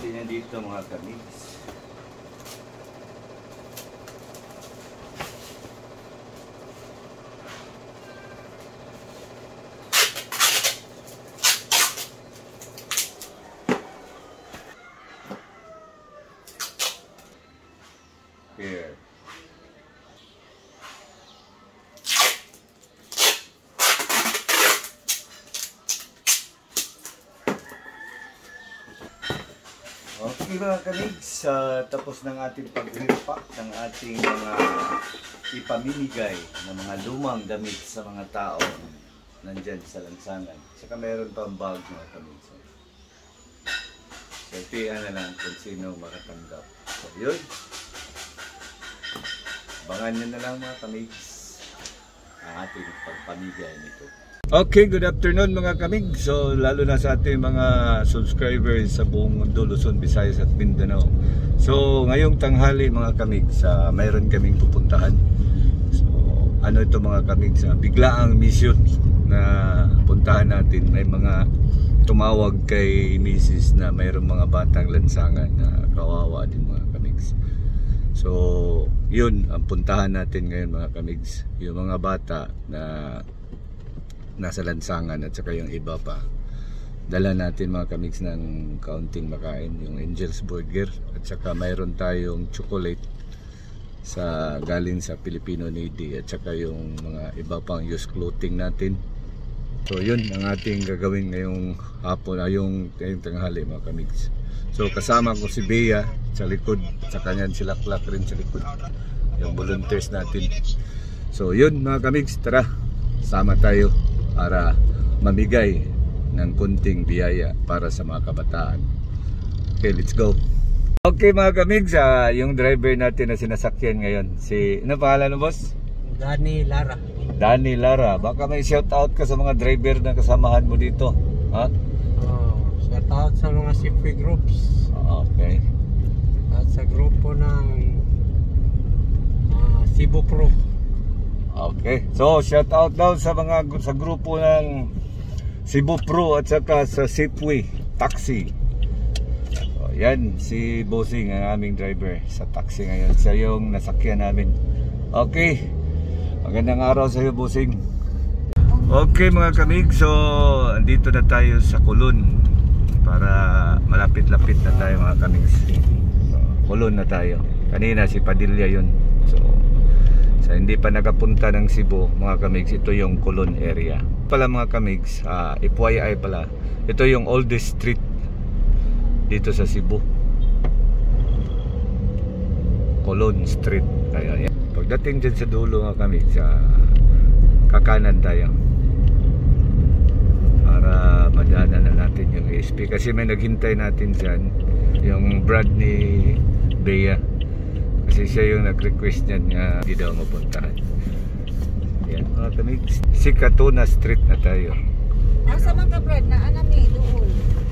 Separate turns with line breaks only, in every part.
natin yan dito mga kamigs. Here. Okay mga kamigs, tapos ng ating pag-repack ng ating mga ipamimigay ng mga lumang damit sa mga tao nandyan sa lansangan. Saka meron pang bag mga kamigs. Selfiean na lang kung sino makatanggap. So yun. Abangan nyo na lang mga kamigs ang ating pagpamigay nito. Okay, good afternoon mga kamig. So lalo na sa ating mga subscribers sa buong mundo, Luzon, Visayas at Mindanao. So ngayong tanghali mga kamig, mayroon kaming pupuntahan. So ano ito mga kamig, biglaang mission na puntahan natin. May mga tumawag kay Mrs. na mayroong mga batang lansangan na kawawa din mga kamigs. So yun ang puntahan natin ngayon mga kamigs. Yung mga bata na nasa lansangan at saka yung iba pa, dala natin mga kamigs ng kaunting makain, yung Angel's Burger at saka mayroon tayong chocolate sa galing sa Filipino Needy at saka yung mga iba pang used clothing natin. So yun ang ating gagawin ngayong hapon, yung tanghali mga kamigs. So kasama ko si Bea sa likod, sa kanyan sila Clark rin sa likod, yung volunteers natin. So yun mga kamigs, tara sama tayo para mamigay ng kunting biyaya para sa mga kabataan. Okay, let's go. Okay mga kamigs, yung driver natin na sinasakyan ngayon, si, ano pangalan mo boss?
Danny Lara.
Danny Lara. Baka may shout out ka sa mga driver na kasamahan mo dito, ha?
Shout out sa mga safety groups.
Okay.
At sa grupo ng Cebu Pro.
Okay. So, shout out daw sa mga sa grupo ng Cebu Pro at saka sa Safeway Taxi. So, yan si Bossing, ang aming driver sa taxi ngayon. Siya yung nasakyan namin. Okay. Magandang araw sa iyo, Bossing. Okay mga kamig, so andito na tayo sa Kulon para malapit-lapit na tayo mga kamig. So, Kulon na tayo. Kanina si Padilla yun. So hindi pa nakapunta ng Cebu mga kamigs, ito yung Kulon area pala mga kamigs. FYI pala, ito yung oldest street dito sa Cebu, Kulon Street. Kaya yan, pagdating dyan sa dulo mga kamigs, kakanan tayo para madaanan na natin yung ASP kasi may naghintay natin dyan, yung Brad ni Bea. Kasi siya yung nag-request niyan nga hindi daw mapuntahan. Yan mga kamigs. Si Katuna Street na tayo.
Asa man ka Brad na anami doon?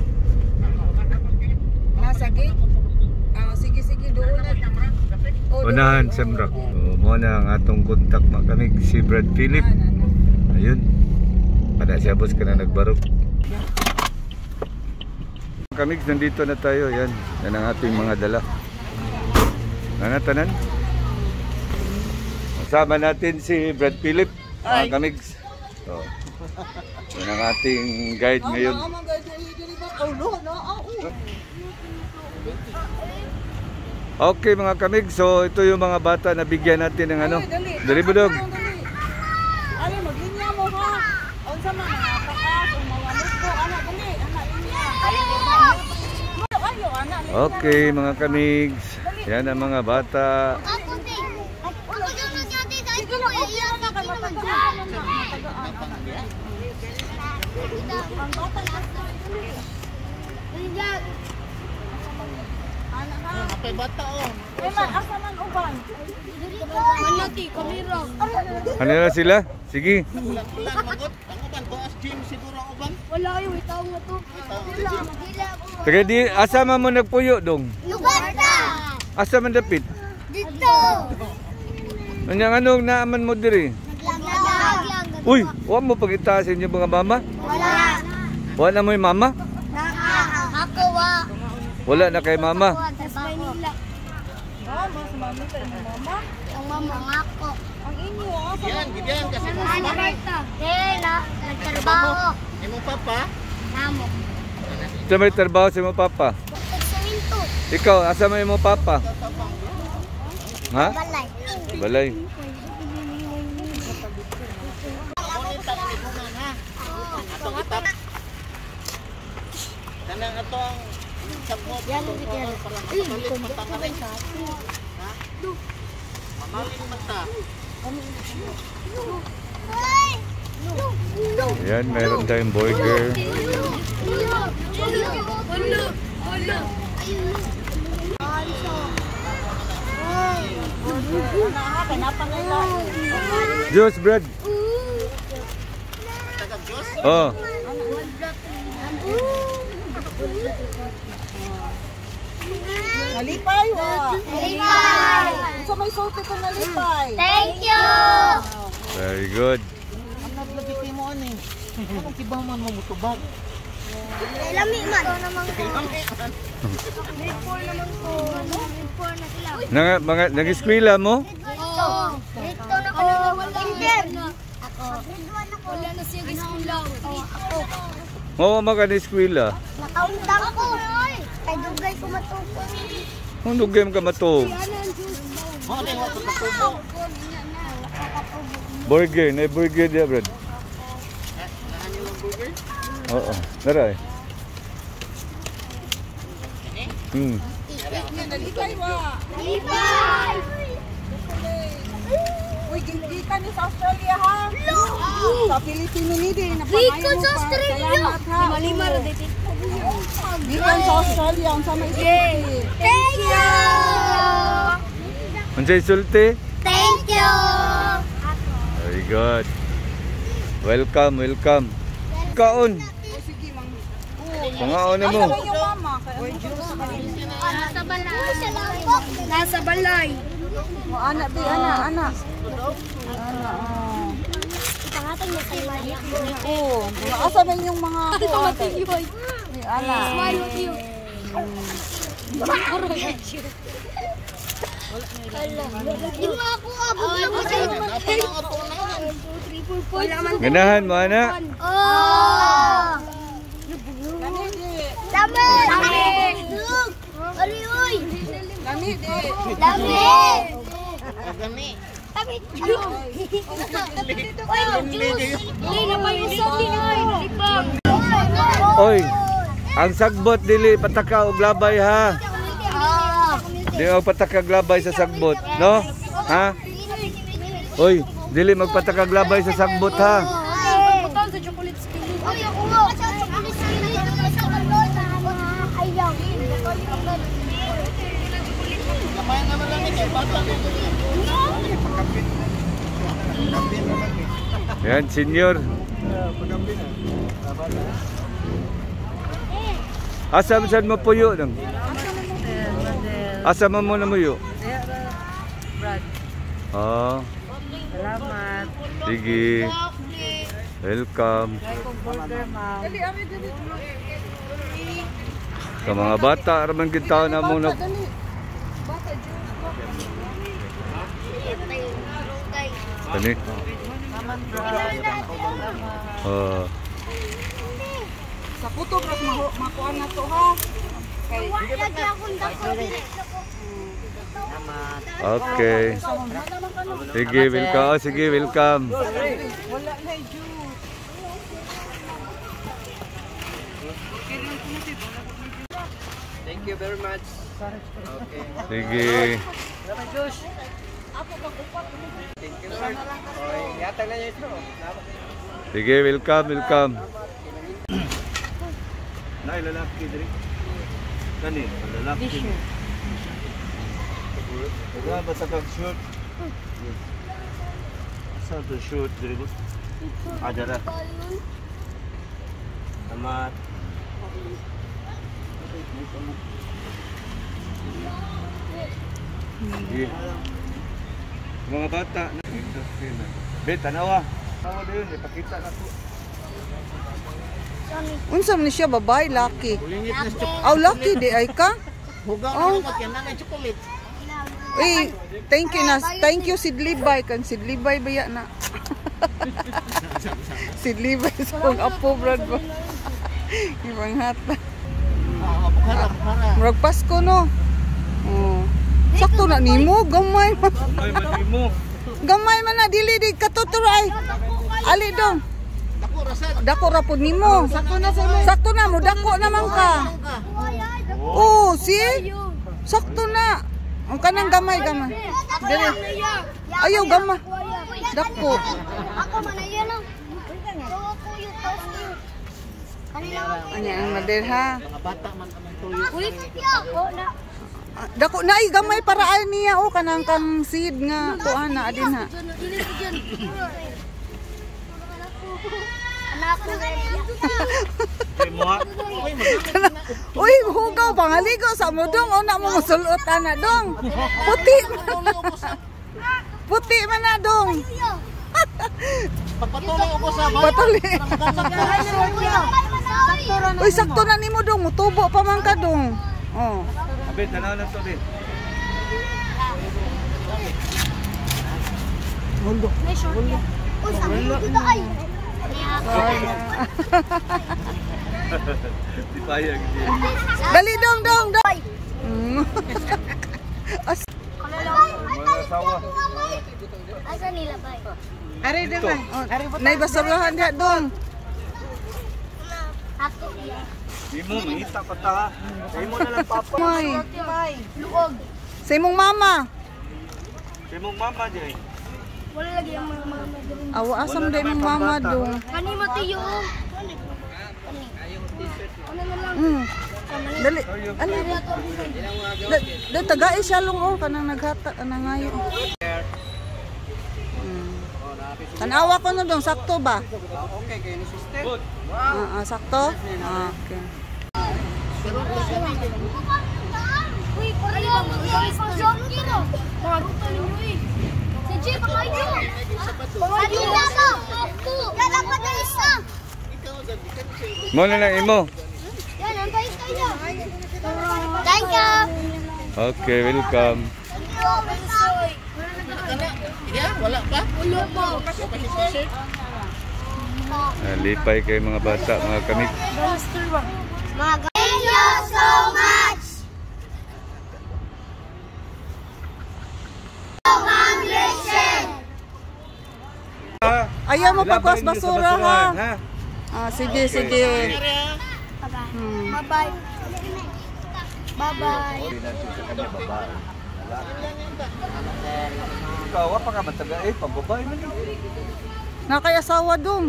Nasa gate? Sige doon na.
Unahan Semrak. Mo na ang atong kontak mga kamigs, si Brad Philip. Ayun. Pada siya boss ka na nagbarok. Kamigs, nandito na tayo. Yan. Yan ang ating mga dala. Nanatanan. Kasama natin si Brad Philip, mga kamigs. So, yun ang ating guide ngayon. Okay mga kamigs, so ito yung mga bata na bigyan natin ng ano. Dali budog.
Ay, maglinya mo ha. Unsa man nakakaas o mawalis ko ana dali, ana linya.
Okay mga kamigs. Yan ang mga bata.
Apay bata oh. Man asa man uban. Manati kamera.
Ano na sila? Sige.
Ang uban ko as gym siguro uban.
Wala ayo itaw nga to.
Taga di asa man mo nagpuyo dong?
Lugata.
Asa man dapit?
Dito.
Anyang anong naaman mo diri?
Naglag.
Uy, wa mo pagitasin yung mga mama?
Wala.
Wala mo yung mama?
Ako wa.
Wala na kay mama.
Maynila.
Ah, mas mami ka ng mama.
Ang mama ako.
Ang inyo, ah.
Yan, ganyan kasi mo.
Ano ba ito? Nagtrabaho.
Imong papa?
Namo.
Sa may trabaho si mo papa.
Nagsaminto.
Ikaw, asa may mo papa? Ha?
Balay.
Balay.
Kanang ato ang sabot.
Yan ang bigyan.
Mamaling mata.
Yan, meron tayong burger. Juice bread.
Taga Diyos.
Oh.
Nalipay, wa.
Nalipay.
Sa may sote ko nalipay.
Thank you.
Very good.
Ang naglabiti mo ano eh. Anong kibaw man mo mutubag?
Lami man. Ito naman ko. Grade 4 naman ko. Grade 4 na sila.
Nag-eskwela mo?
Oo. Grade 2 na ko. Indian. Ako. Grade 1 ako. Wala na siya ginahulaw. Ako.
Oo, mag-eskwela.
Nakaundang ko. Kay dugay ko matukos.
Kung game ka matog.
Mo ni wa tutubo.
Burger, na burger dia, Brad.
Ano yung burger?
Oo, tara eh.
Nalipay, wa.
Nalipay.
Uy, hindi ka ni sa Australia, ha? Sa Pilipino ni din.
Biko sa Australia.
Salamat, ha?
Lima ra dito.
Di ka sa Australia. Ang sama isulti.
Thank you.
Unsay sulti?
Thank you.
Very good. Welcome, welcome. Kaon.
Sige, mang.
Pangaon na mo.
Asa ba yung mama?
Nasa balay. Nasa balay.
O, anak, di, anak, anak.
Ipangatang niya kay Maria.
Oo. Asa ba yung mga kuwan? Anak.
Smile with you. Yung mga ako, abog lang mo sa'yo.
Ganahan mo, anak.
Oh!
Lami, di.
Dami! Look! Ari, uy!
Lami, di.
Dami!
Gani.
Dami! Uy, juice! Uy, napayusan din, uy! Nalipang!
Oy, ang sagbot dili pataka og labay ha. Di og pataka glabay sa sagbot, no? Ha? Oy, dili magpataka glabay sa sagbot ha.
Pagpunta sa chocolate spinning. Uy, ako nga! Chocolate spinning! Ayaw!
Kamay naman lang ito. Bata ko.
Yan, senior. Asa man sad mo puyo nang? Asa man mo na muyo?
Brad,
Ah,
salamat.
sige. Welcome.
Kay kong burger, ma'am.
Sa mga bata, araman kita na mo na. Kani?
Sa puto, bro, makuha na to, ha? Kay,
Lagi akong dako dili.
Okay. Sige, welcome. Oh, sige, welcome.
wala na yung juice.
Thank you very much. Okay.
Sige.
Thank you, sir. Okay, yatag na niyo ito.
Sige, welcome, welcome. Nay, lalaki diri. Kani, lalaki. Wala ba sa kag-shoot? Asa to shoot diri boss? Adara. Amat. Sige. Mga bata na Bet, tanawa. Tawa din, ipakita na to.
Unsa man siya babae, laki.
Ulingit na chocolate.
Aw, laki di ay ka.
Hugaw
Oh.
na yan na chocolate.
Uy, thank you na. Thank you Sid Libay kan Sid Libay baya na. Sid Libay sa kong apo brad ba. Ibang hata.
Para.
Murag Pasko no. Oh. Sakto na nimo, gamay man.
Ay, mati mo.
Gamay man na dili di katuturay. Ali dong.
Dako rasad.
Dako ra pud nimo. Sakto na mo, dako naman ka. Oh, see? Sakto na. Ang kanang gamay. Dili. Ayaw gamay. Dako.
Ako man ayan lang. Ako yung post. Kanina
Anya ang mader ha.
Mga bata man kami tuyo.
ulit ako na.
Dako na ay gamay para ay niya o kanang kang seed nga kuan na adin ha.
Dili ko dyan. Anak ko
Kay mo.
Uy, hugaw pangaligo sa mo dong o na mo musulot ana dong. Puti. Puti man na dong.
Pagpatuloy ako sa
Patali. Uy, sakto na nimo dong, mutubo pa man ka dong. Oh.
Abin, tanaw na to din.
Mundo.
Uy, sabi mo dito ay.
Di payag di.
Dali dong. Mm. As
Mga asawa.
Asa nila ba?
Ari dong. Nay basurahan dia dong.
Ako iya.
Di mo, mangita pa ta. Di mo na lang papa.
May.
Luog.
Sa imong mama.
Di mo mama di.
Wala lagi ang mga magaling.
Awa asam day imong mama dong.
Kani matiyo. Ano na lang?
Mm. Dali. Ano? Da tagai siya long oh kanang naghata kanang ngayo. Tanawa ko no dong sakto ba?
Okay kay ni sister.
Good.
Sakto? Okay.
Uy, pari ba mag-guys pa sa kino? Maruta ninyo eh. Si Jay, pangayo. Pangayo na to. Ako. Yan ang isa.
Mo na lang imo.
Yan, ang kayo. Thank you.
Okay, welcome.
Yeah, wala pa.
Ulo po.
Lipay kay mga bata, mga kamik.
Thank you so much.
Ayaw mo pagkuas
Ilabayin niyo sa
basura ha.
basurahan, ha?
Sige.
Bye-bye. Bye-bye.
Ori natin sa kanya babae. Ikaw, pa ka mataga eh, pambabae man yun.
Nakayasawa dong.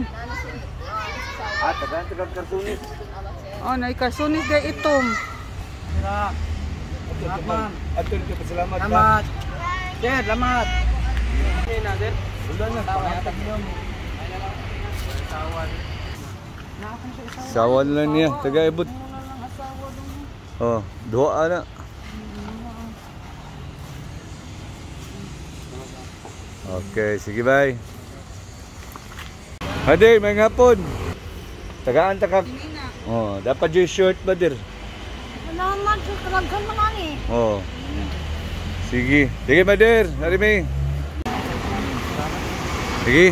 Tagaan karsunis.
Oh, naikasunis day itom.
Salamat. Atul ka pasalamat.
Salamat. Sir, salamat. Okay na, sir.
Wala na, pangatag niyo mo. Sawan lang niya, taga-ibot. Oh, doa na. Okay, sige bye. Hadir, may ngapon. Tagaan takak. Oh, dapat yung short ba dir?
Salamat sa talagang mga ni.
Oh. Sige. Sige, Madir. Narimi. Sige.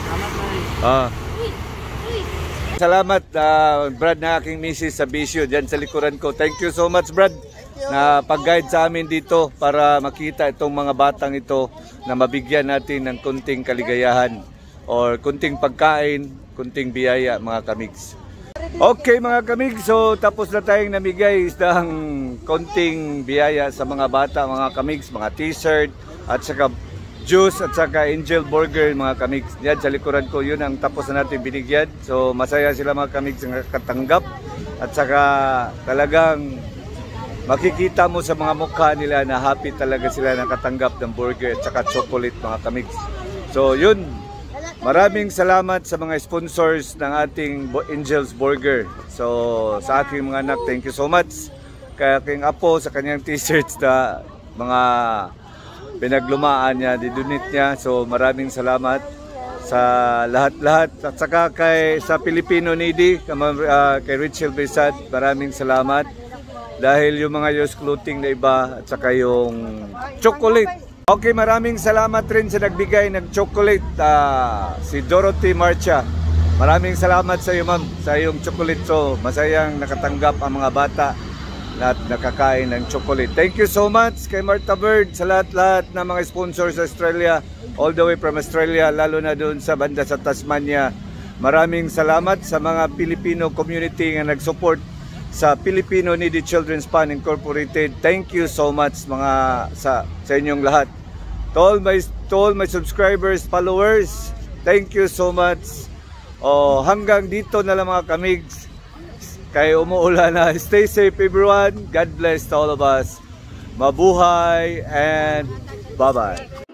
Salamat, Brad, na aking misis sa Bisyo dyan sa likuran ko. Thank you so much, Brad, na pag-guide sa amin dito para makita itong mga batang ito na mabigyan natin ng kunting kaligayahan or kunting pagkain, kunting biyaya, mga kamigs. Okay mga kamig, so tapos na tayong namigay ng konting biyaya sa mga bata, mga kamigs, mga t-shirt at saka juice at saka angel burger, mga kamigs. Yan sa likuran ko, yun ang tapos na natin binigyan. So masaya sila mga kamigs na katanggap at saka talagang makikita mo sa mga mukha nila na happy talaga sila na katanggap ng burger at saka chocolate, mga kamigs. So yun. Maraming salamat sa mga sponsors ng ating Angel's Burger. So sa aking mga anak, thank you so much. Kay aking apo sa kanyang t-shirts na mga pinaglumaan niya, didunit niya. So maraming salamat sa lahat-lahat at saka sa Filipino Needy, kay Richel Besad, maraming salamat dahil yung mga used clothing na iba at saka yung chocolate. Okay, maraming salamat rin sa nagbigay ng chocolate, si Dorothy Marcha. Maraming salamat sa iyo, ma'am, sa iyong chocolate. So masayang nakatanggap ang mga bata at nakakain ng chocolate. Thank you so much kay Martha Bird, sa lahat-lahat ng mga sponsors sa Australia, all the way from Australia, lalo na doon sa banda sa Tasmania. Maraming salamat sa mga Filipino community na nag-support sa Filipino Needy Children's Fund Incorporated. Thank you so much sa inyong lahat. To all my subscribers, followers, thank you so much. Hanggang dito na lang mga kamigs. Kaya umuulan na. Stay safe everyone. God bless to all of us. Mabuhay and bye-bye.